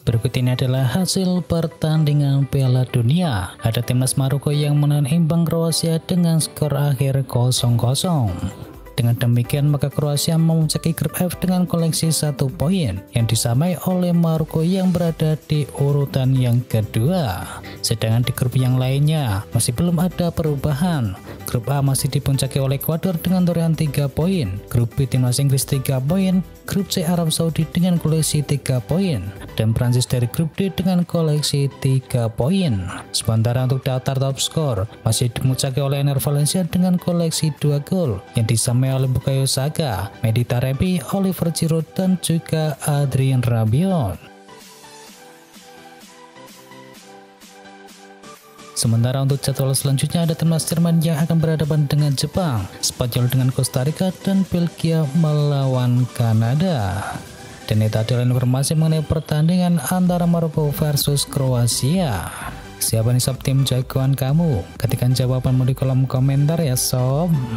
Berikut ini adalah hasil pertandingan Piala Dunia. Ada timnas Maroko yang menahan imbang Kroasia dengan skor akhir 0-0. Dengan demikian maka Kroasia memuncaki grup F dengan koleksi 1 poin yang disamai oleh Maroko yang berada di urutan yang kedua. Sedangkan di grup yang lainnya masih belum ada perubahan. Grup A masih dipuncaki oleh Ekuador dengan torehan 3 poin, grup B timnas Inggris 3 poin, grup C Arab Saudi dengan koleksi 3 poin, dan Prancis dari grup D dengan koleksi 3 poin. Sementara untuk daftar top skor masih dimuncaki oleh Enner Valencia dengan koleksi 2 gol yang disamai oleh Bukayo Saka, Mehdi Taremi, Oliver Giroud, dan juga Adrien Rabiot. Sementara untuk jadwal selanjutnya ada timnas Jerman yang akan berhadapan dengan Jepang, Spanyol dengan Costa Rica, dan Belgia melawan Kanada. Dan itu adalah informasi mengenai pertandingan antara Maroko versus Kroasia. Siapa nih sob tim jagoan kamu? Ketikkan jawabanmu di kolom komentar ya sob.